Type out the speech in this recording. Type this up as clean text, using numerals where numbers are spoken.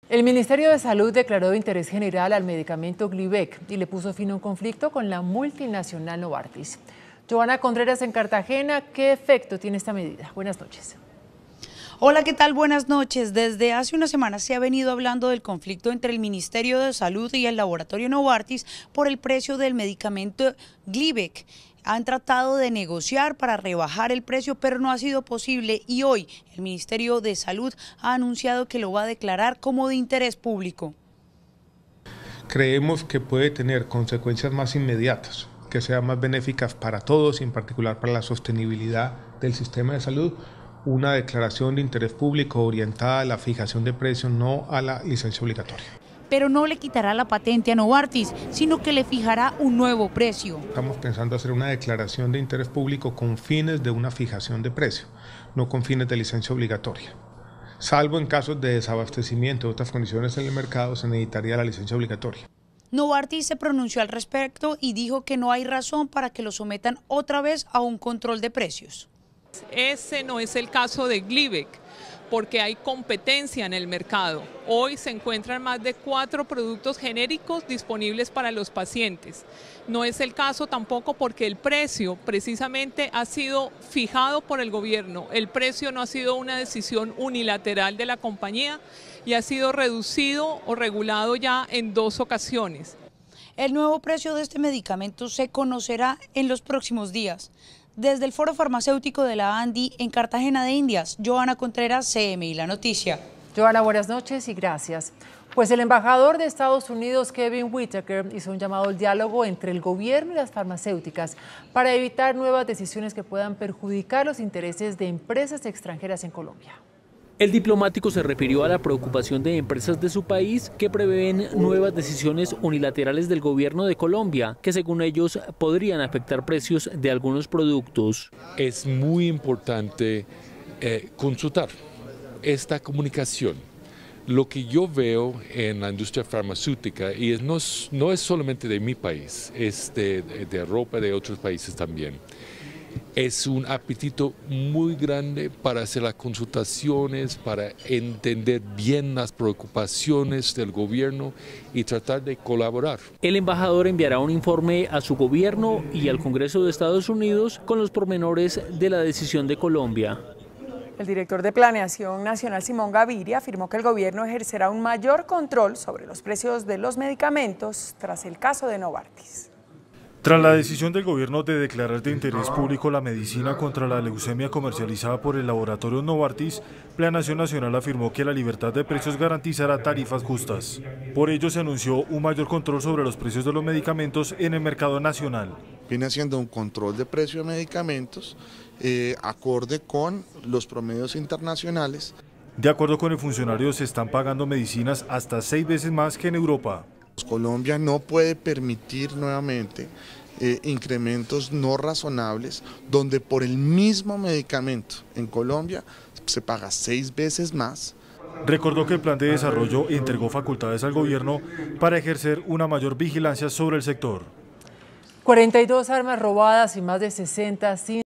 El Ministerio de Salud declaró de interés general al medicamento Glivec y le puso fin a un conflicto con la multinacional Novartis. Joana Contreras en Cartagena, ¿qué efecto tiene esta medida? Buenas noches. Hola, ¿qué tal? Buenas noches. Desde hace una semana se ha venido hablando del conflicto entre el Ministerio de Salud y el laboratorio Novartis por el precio del medicamento Glivec. Han tratado de negociar para rebajar el precio, pero no ha sido posible y hoy el Ministerio de Salud ha anunciado que lo va a declarar como de interés público. Creemos que puede tener consecuencias más inmediatas, que sean más benéficas para todos y en particular para la sostenibilidad del sistema de salud, una declaración de interés público orientada a la fijación de precios, no a la licencia obligatoria. Pero no le quitará la patente a Novartis, sino que le fijará un nuevo precio. Estamos pensando hacer una declaración de interés público con fines de una fijación de precio, no con fines de licencia obligatoria. Salvo en casos de desabastecimiento de otras condiciones en el mercado, se necesitaría la licencia obligatoria. Novartis se pronunció al respecto y dijo que no hay razón para que lo sometan otra vez a un control de precios. Ese no es el caso de Glivec, porque hay competencia en el mercado. Hoy se encuentran más de 4 productos genéricos disponibles para los pacientes. No es el caso tampoco porque el precio precisamente ha sido fijado por el gobierno. El precio no ha sido una decisión unilateral de la compañía y ha sido reducido o regulado ya en 2 ocasiones. El nuevo precio de este medicamento se conocerá en los próximos días. Desde el Foro Farmacéutico de la ANDI en Cartagena de Indias, Joana Contreras, CMI La Noticia. Joana, buenas noches y gracias. Pues el embajador de Estados Unidos, Kevin Whitaker, hizo un llamado al diálogo entre el gobierno y las farmacéuticas para evitar nuevas decisiones que puedan perjudicar los intereses de empresas extranjeras en Colombia. El diplomático se refirió a la preocupación de empresas de su país que prevén nuevas decisiones unilaterales del gobierno de Colombia, que según ellos podrían afectar precios de algunos productos. Es muy importante consultar esta comunicación. Lo que yo veo en la industria farmacéutica, y no es solamente de mi país, es de Europa y de otros países también, es un apetito muy grande para hacer las consultaciones, para entender bien las preocupaciones del gobierno y tratar de colaborar. El embajador enviará un informe a su gobierno y al Congreso de Estados Unidos con los pormenores de la decisión de Colombia. El director de Planeación Nacional, Simón Gaviria, afirmó que el gobierno ejercerá un mayor control sobre los precios de los medicamentos tras el caso de Novartis. Tras la decisión del gobierno de declarar de interés público la medicina contra la leucemia comercializada por el laboratorio Novartis, Planeación Nacional afirmó que la libertad de precios garantizará tarifas justas. Por ello se anunció un mayor control sobre los precios de los medicamentos en el mercado nacional. Viene haciendo un control de precio de medicamentos acorde con los promedios internacionales. De acuerdo con el funcionario, se están pagando medicinas hasta 6 veces más que en Europa. Colombia no puede permitir nuevamente incrementos no razonables donde por el mismo medicamento en Colombia se paga 6 veces más. Recordó que el plan de desarrollo entregó facultades al gobierno para ejercer una mayor vigilancia sobre el sector. 42 armas robadas y más de 60 sin